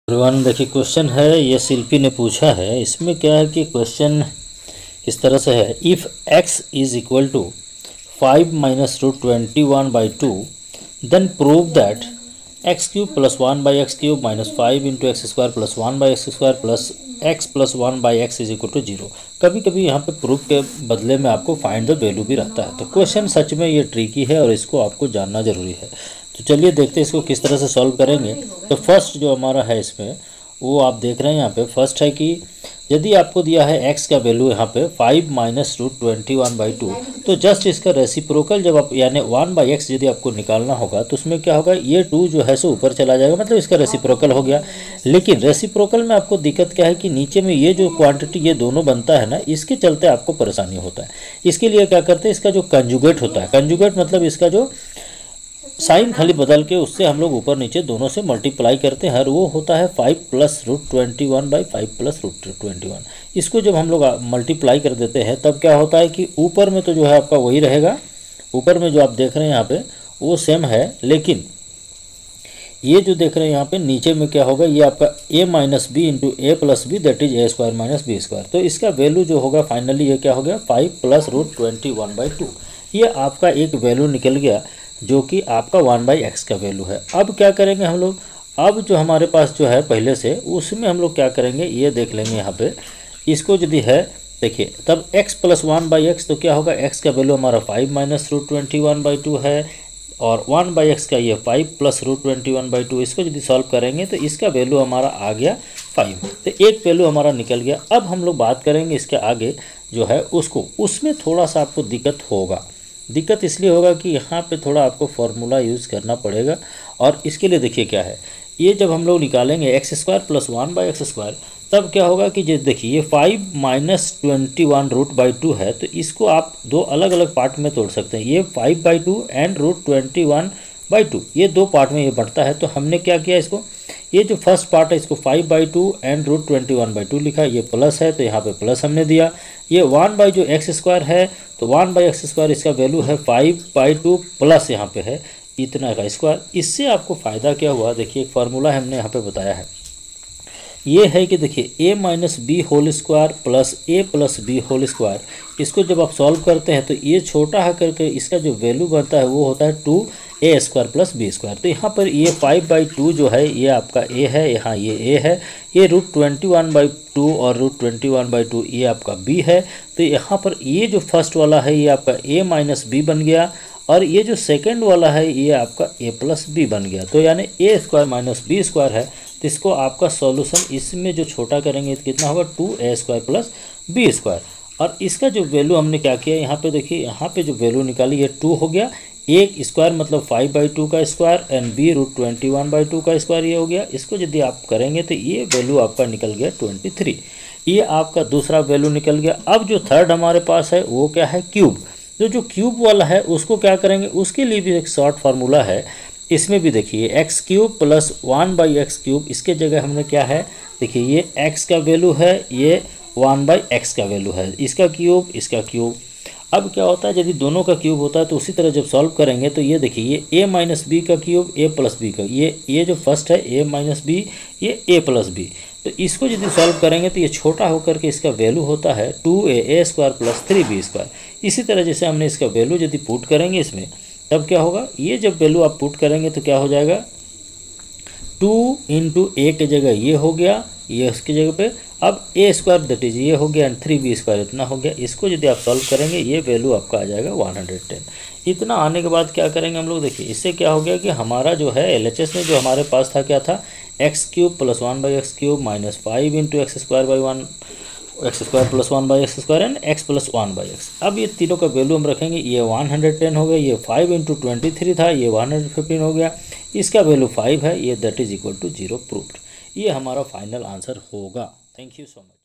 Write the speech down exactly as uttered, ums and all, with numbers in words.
Everyone, देखिए question है, ये शिल्पी ने पूछा है। इसमें क्या है कि क्वेश्चन इस तरह से है, if x is equal to five minus root twenty one by two then prove that x cube plus one by x cube minus five into x square plus one by x square plus x plus one by x is equal to zero. कभी कभी यहाँ पे proof के बदले में आपको find the value भी रहता है। तो क्वेश्चन सच में ये ट्रिकी है और इसको आपको जानना जरूरी है। तो चलिए देखते हैं इसको किस तरह से सॉल्व करेंगे। तो फर्स्ट जो हमारा है इसमें वो आप देख रहे हैं यहाँ पे फर्स्ट है कि यदि आपको दिया है x का वैल्यू यहाँ पे five minus root twenty one by two, तो जस्ट इसका रेसिप्रोकल जब आप यानी वन बाई एक्स यदि आपको निकालना होगा तो उसमें क्या होगा, ये टू जो है सो ऊपर चला जाएगा, मतलब इसका रेसिप्रोकल हो गया। लेकिन रेसिप्रोकल में आपको दिक्कत क्या है कि नीचे में ये जो क्वांटिटी ये दोनों बनता है ना, इसके चलते आपको परेशानी होता है। इसके लिए क्या करते हैं, इसका जो कंजुगेट होता है, कंजुगेट मतलब इसका जो साइन खाली बदल के उससे हम लोग ऊपर नीचे दोनों से मल्टीप्लाई करते हैं और वो होता है five plus root twenty one by five plus root twenty one. इसको जब हम लोग मल्टीप्लाई कर देते हैं तब क्या होता है कि ऊपर में तो जो है आपका वही रहेगा, ऊपर में जो आप देख रहे हैं यहाँ पे वो सेम है, लेकिन ये जो देख रहे हैं यहाँ पे नीचे में क्या होगा, ये आपका a minus b into a plus b that is a square minus b square. तो इसका वैल्यू जो होगा फाइनली ये क्या हो गया, five plus root twenty one by two. ये आपका एक वैल्यू निकल गया जो कि आपका वन बाई एक्स का वैल्यू है। अब क्या करेंगे हम लोग, अब जो हमारे पास जो है पहले से उसमें हम लोग क्या करेंगे ये देख लेंगे। यहाँ पे इसको यदि है देखिए तब x plus one by x, तो क्या होगा, x का वैल्यू हमारा five minus root twenty one by two है और वन बाई एक्स का ये five plus root twenty one by two. इसको यदि सॉल्व करेंगे तो इसका वैल्यू हमारा आ गया फाइव, तो एक वैल्यू हमारा निकल गया। अब हम लोग बात करेंगे इसके आगे जो है उसको, उसमें थोड़ा सा आपको दिक्कत होगा। दिक्कत इसलिए होगा कि यहाँ पे थोड़ा आपको फार्मूला यूज़ करना पड़ेगा और इसके लिए देखिए क्या है, ये जब हम लोग निकालेंगे x square plus one by x square, तब क्या होगा कि जो देखिए ये five minus twenty one root by two है, तो इसको आप दो अलग अलग पार्ट में तोड़ सकते हैं। ये five by two and root twenty one by two, ये दो पार्ट में ये बढ़ता है। तो हमने क्या किया, इसको ये जो फर्स्ट पार्ट है इसको five by two and root twenty one by two लिखा, ये प्लस है तो यहाँ पे प्लस हमने दिया। ये वन बाई जो एक्स स्क्वायर है तो वन बाई एक्स स्क्वायर इसका वैल्यू है फाइव बाई टू प्लस यहाँ पे है इतना का स्क्वायर। इससे आपको फ़ायदा क्या हुआ, देखिए एक फार्मूला हमने यहाँ पे बताया है, ये है कि देखिए a minus b whole square plus a plus b whole square. इसको जब आप सॉल्व करते हैं तो ये छोटा है करके इसका जो वैल्यू बनता है वो होता है two a square plus b square. तो यहाँ पर ये फाइव बाई टू जो है ये आपका a है, यहाँ ये a है, ये root twenty one by two और root twenty one by two ये आपका b है। तो यहाँ पर ये जो फर्स्ट वाला है ये आपका a माइनस बी बन गया और ये जो सेकेंड वाला है ये आपका a प्लस बी बन गया। तो यानी a square minus b square है, तो इसको आपका सॉल्यूशन इसमें जो छोटा करेंगे तो कितना होगा, two a square plus b square. और इसका जो वैल्यू हमने क्या किया, यहाँ पे देखिए यहाँ पे जो वैल्यू निकाली ये टू हो गया, एक स्क्वायर मतलब फाइव बाई टू का square and b root twenty one by two का स्क्वायर ये हो गया। इसको यदि आप करेंगे तो ये वैल्यू आपका निकल गया ट्वेंटी थ्री, ये आपका दूसरा वैल्यू निकल गया। अब जो थर्ड हमारे पास है वो क्या है, क्यूब। जो जो क्यूब वाला है उसको क्या करेंगे, उसके लिए भी एक शॉर्ट फार्मूला है। इसमें भी देखिए x cube plus one by x cube, इसके जगह हमने क्या है, देखिए ये एक्स का वैल्यू है, ये वन बाई एक्स का वैल्यू है, इसका क्यूब इसका क्यूब। अब क्या होता है, यदि दोनों का क्यूब होता है तो उसी तरह जब सॉल्व करेंगे तो ये देखिए ये a माइनस बी का क्यूब a प्लस बी का, ये ये जो फर्स्ट है a माइनस बी, ये a प्लस बी। तो इसको यदि सॉल्व करेंगे तो ये छोटा होकर के इसका वैल्यू होता है two a a square plus three b square. इसी तरह जैसे हमने इसका वैल्यू यदि पुट करेंगे इसमें, तब क्या होगा, ये जब वैल्यू आप पुट करेंगे तो क्या हो जाएगा, टू इंटू ए के जगह ये हो गया, ये उसकी जगह पे अब ए स्क्वायर दैट इज ये हो गया एंड थ्री बी स्क्वायर इतना हो गया। इसको यदि आप सॉल्व करेंगे ये वैल्यू आपका आ जाएगा वन हंड्रेड टेन। इतना आने के बाद क्या करेंगे हम लोग, देखिए इससे क्या हो गया कि हमारा जो है एल एच एस में जो हमारे पास था क्या था, x cube plus one by x cube minus five into x square by one x square plus one by x square and x plus one by x. अब ये तीनों का वैल्यू हम रखेंगे, ये वन हंड्रेड टेन हो गया, ये फाइव इंटू ट्वेंटी थ्री था, ये वन हंड्रेड फिफ्टीन हो गया, इसका वैल्यू फाइव है, ये that is equal to zero proofed. ये हमारा फाइनल आंसर होगा। Thank you so much.